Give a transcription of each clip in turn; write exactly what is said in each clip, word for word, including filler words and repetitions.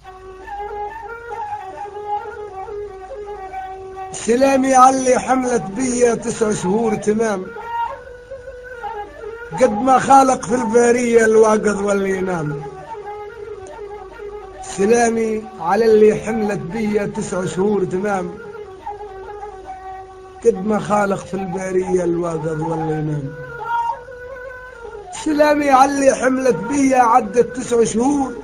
سلامي علي حملت بيا تسع شهور تمام، قد ما خالق في البارية الواقظ واللي ينام. سلامي على اللي حملت بيا تسع شهور تمام، قد ما خالق في البارية الواقظ واللي ينام. سلامي على اللي حملت بيا عدت تسع شهور،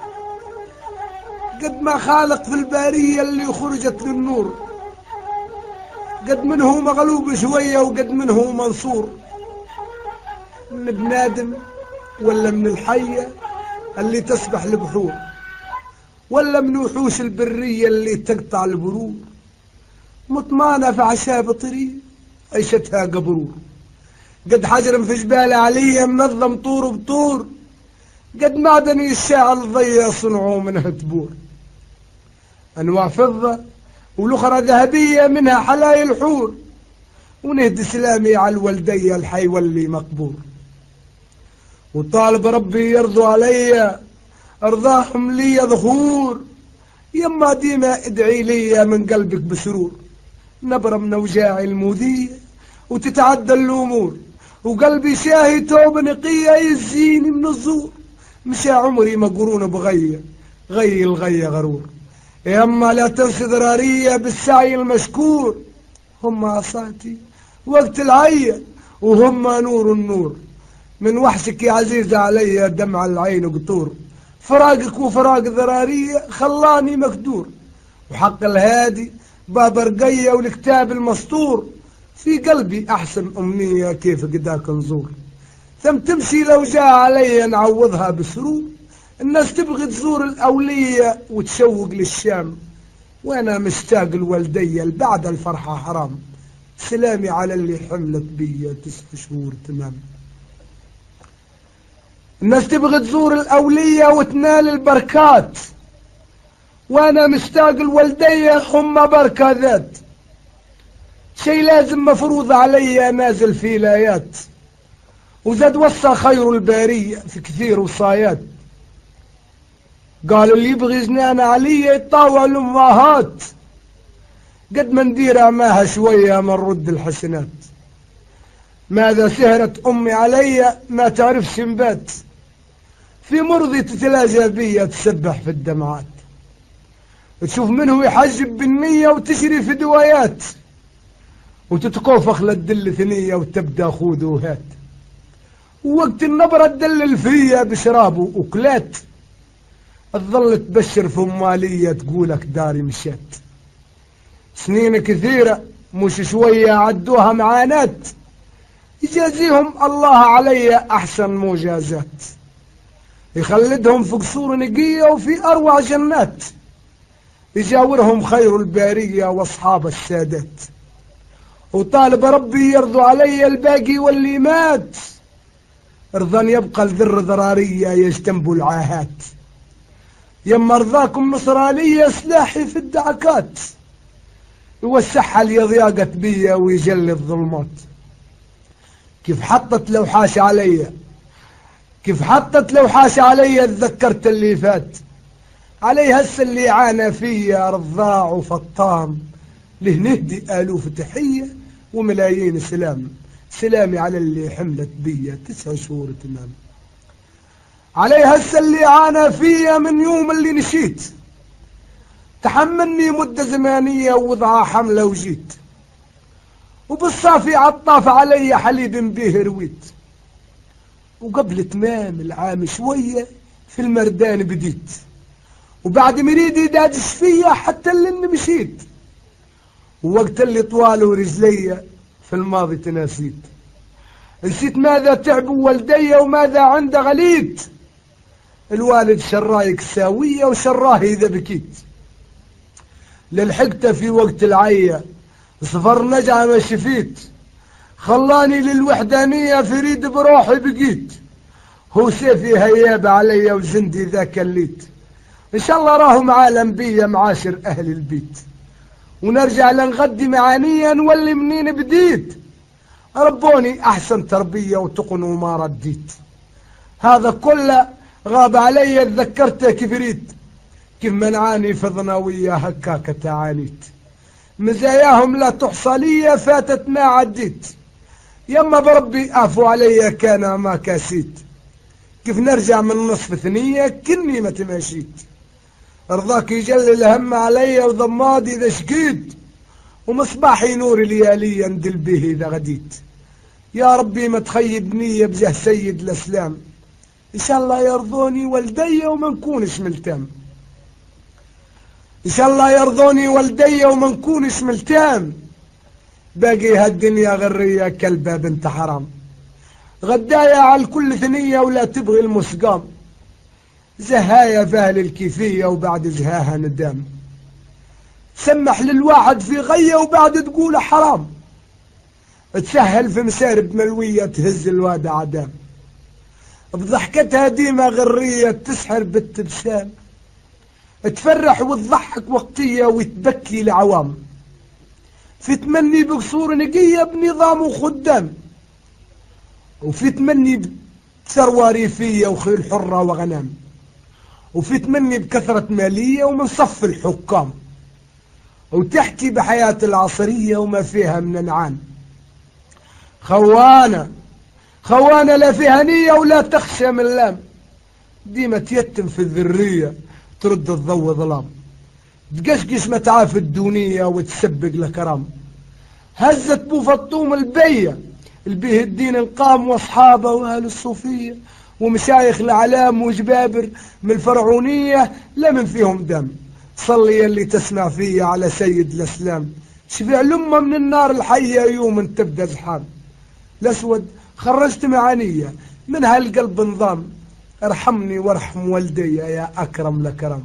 قد ما خالق في البارية اللي خرجت للنور. قد منه مغلوب شوية وقد منه منصور، من بنادم ولا من الحية اللي تسبح البحور، ولا من وحوش البرية اللي تقطع البرور. مطمانة في عشاب طريق عيشتها قبرور، قد حجر في جبال عليا منظم طور بطور، قد معدني الشاعل ضيا صنعوا منها تبور. أنواع فضة والأخرى ذهبية منها حلايا الحور، ونهدي سلامي على الولدية الحي واللي مقبور. وطالب ربي يرضوا علي أرضاهم لي ظهور، يما ديما ادعي لي من قلبك بسرور. نبرة من أوجاعي المودية وتتعدى الأمور، وقلبي شاهي توب نقية يزيني من الزور. مشى عمري مقرون بغية غي الغية غرور، يما لا تنسي ضرارية بالسعي المشكور. هم عصاتي وقت العية وهم نور النور، من وحشك يا عزيزة علي دمع العين قطور. فراقك وفراق ضرارية خلاني مكدور، وحق الهادي باب رقية والكتاب المسطور. في قلبي أحسن أمنية كيف قداك نزور، ثم تمشي لو جاء علي نعوضها بسرور. الناس تبغي تزور الأولية وتشوق للشام، وأنا مشتاق الولدية بعد الفرحة حرام. سلامي على اللي حملت بيا تسع شهور تمام. الناس تبغي تزور الأولية وتنال البركات، وأنا مشتاق الولدية هم بركة ذات. شي لازم مفروض علي نازل في الآيات، وزاد وصى خير البارية في كثير وصايات. قالوا اللي يبغي جنان علي يطاوع الأمهات، قد ما ندير عماها شوية من رد الحسنات. ماذا سهرت أمي علي ما تعرفش نبات، في مرضي تتلاجى بيا تسبح في الدمعات. تشوف منه يحجب بالنية وتشري في دوايات، وتتكوفخ للدل ثنية وتبدأ خود وهات. ووقت النبرة تدلل فيا بشراب وأكلات، تظل تبشر في أمالية تقولك داري مشات. سنين كثيرة مش شوية عدوها معانات، يجازيهم الله علي أحسن مجازات. يخلدهم في قصور نقية وفي أروع جنات، يجاورهم خير البارية وأصحاب السادات. وطالب ربي يرضوا علي الباقي واللي مات، رضان يبقى الذر ضرارية يجتنبوا العاهات. يما رضاكم نصرانية سلاحي في الدعكات، يوسعها اللي ضياقت بيا ويجلي الظلمات. كيف حطت لو حاش علي كيف حطت لو حاش علي تذكرت اللي فات. علي هسه اللي عانى فيا رضاع وفطام، له نهدي ألوف تحية وملايين سلام. سلامي على اللي حملت بيا تسع شهور تمام. علي هسه اللي عانى فيا من يوم اللي نشيت، تحملني مدة زمانية ووضعها حملة وجيت. وبالصافي عطاف علي حليب بيه رويت، وقبل تمام العام شوية في المردان بديت. وبعد مريدي دادش فيا حتى اللي مشيت، ووقت اللي طوال ورجلي في الماضي تناسيت. نسيت ماذا تعبوا والدي وماذا عنده غليت، الوالد شرايك ساوية وشراه إذا بكيت. للحقته في وقت العية صفر نجعة ما شفيت، خلاني للوحدانية فريد بروحي بقيت. هو سيفي هياب علي وزندي ذاك الليت، إن شاء الله راهم عالم بيا معاشر أهل البيت. ونرجع لنغدي معانية نولي منين بديت، ربوني أحسن تربية وتقن وما رديت. هذا كله غاب علي تذكرته كيف ريت، كيف منعاني فضنا ويا هكاك تعانيت، مزاياهم لا تحصى لي فاتت ما عديت، يما بربي اعفو علي كان ما كاسيت، كيف نرجع من نصف ثنية كني ما تماشيت، رضاك يجل الهم علي وضمادي اذا شقيت، ومصباحي نور ليالي اندل به اذا غديت، يا ربي ما تخيب نية بجه سيد الاسلام، ان شاء الله يرضوني والدي وما نكونش ملتام، ان شاء الله يرضوني والدي وما نكونش ملتام، باقي هالدنيا غرية كلبة بنت حرام، غدايا على الكل ثنية ولا تبغي المسقام، زهايا فهل الكيفية وبعد زهاها ندام، تسمح للواحد في غية وبعد تقول حرام، تسهل في مسارب ملوية تهز الواد عدام، بضحكتها ديما غرية تسحر بالتبسام، تفرح وتضحك وقتية وتبكي العوام، في تمني بقصور نقية بنظام وخدام، وفي تمني بثروة ريفية وخيل حرة وغنام، وفي تمني بكثرة مالية ومن صف الحكام، وتحكي بحياة العصرية وما فيها من انعام، خوانة خوانة لا فيها نية ولا تخشى من لام، ديما تيتم في الذرية ترد الضوء ظلام، تقشقش متعاف الدونية وتسبق لكرام، هزت بو فطوم البية البيه الدين القام واصحابه واهل الصوفية ومشايخ العلام وجبابر من الفرعونية لا من فيهم دم، صلي اللي تسمع فيه على سيد الاسلام، شفع لمه من النار الحية يوم تبدا زحام، الاسود خرجت معانية من هالقلب نظام، ارحمني وارحم والدي يا اكرم لكرم،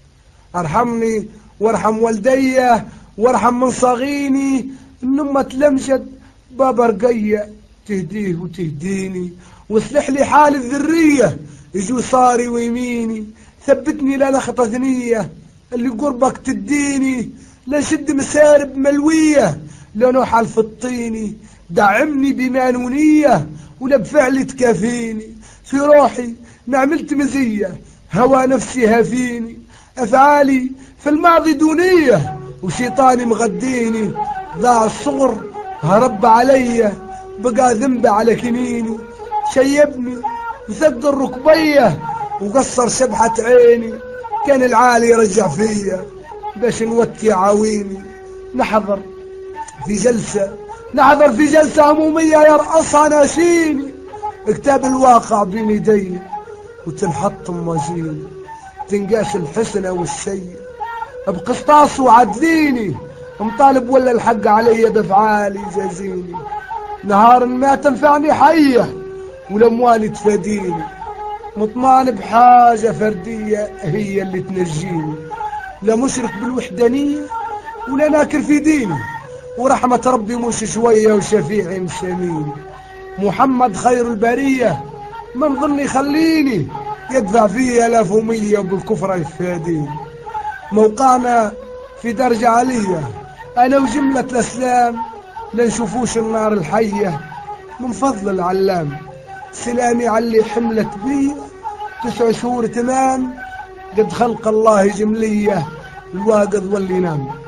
ارحمني وارحم والدي وارحم من صاغيني، النمة تلمشت بابا رقية تهديه وتهديني، واصلح لي حال الذرية يجوا صاري ويميني، ثبتني لا لخطة ثنية اللي قربك تديني، لا شد مسارب ملوية لا نوحل في الطيني، دعمني بمانونية ولا بفعل تكافيني، في روحي ما عملت مزية هوى نفسي هافيني، أفعالي في الماضي دونية وشيطاني مغديني، ضاع الصغر هرب علي بقى ذنب على كنيني، شيبني وثقل ركبيه وقصر شبحة عيني، كان العالي يرجع فيا باش نوكي عاويني، نحضر في جلسة نحضر في جلسة عمومية يرقصها ناشيني، كتاب الواقع بين يدي وتنحط موازيني، تنقاس الحسنة والسيء بقسطاس وعدليني، مطالب ولا الحق علي بافعالي جازيني، نهار ما تنفعني حية والاموال تفاديني، مطمان بحاجة فردية هي اللي تنجيني، لا مشرك بالوحدانية ولا ناكر في ديني، ورحمة ربي مش شوية وشفيعي مساميني، محمد خير البرية من ظن يخليني يدفع فيه آلاف ومية وبالكفر يفاديني، موقعنا في درجة عالية أنا وجملة الأسلام لا نشوفوش النار الحية من فضل العلام، سلامي على اللي حملت بي تسع شهور تمام، قد خلق الله جملية الواقظ واللي نام.